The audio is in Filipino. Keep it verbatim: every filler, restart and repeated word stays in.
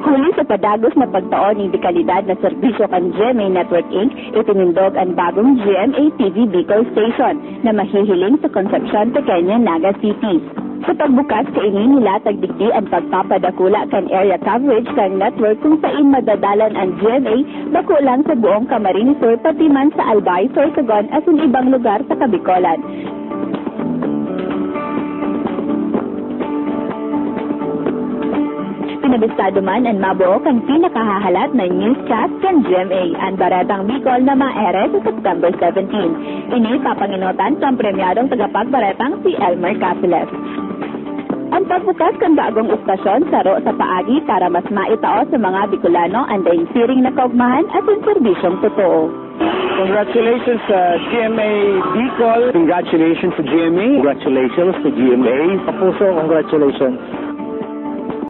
Huli sa padagos na pagtaon ng dekalidad na serbisyo kan G M A Network Incorporated, itinindog ang bagong G M A T V Bicol Station na mahihiling sa Concepcion, Pequeña, Naga City. Sa pagbukas kaini nila tagdigdi ang pagpapadakula kan area coverage kan network kung saan madadalan ang G M A bako lang sa buong Camarines Sur pati man sa Albay, Sorsogon at sa ibang lugar sa Kabicolan. Pinabistado man ang mabuo kang pinakahahalat na newscast kan G M A ang Baretang Bicol na maere sa September seventeenth. Ini papanginotan kang premyadong tagapagbaretang si Elmer Capiles. Ang pagbukas kan bagong istasyon saro sa paagi para mas maitao sa mga Bicolano ang dainsiring na kaugmahan at ang serbisyong totoo. Congratulations sa G M A Bicol. Congratulations to G M A. Congratulations to G M A. Kapuso, congratulations.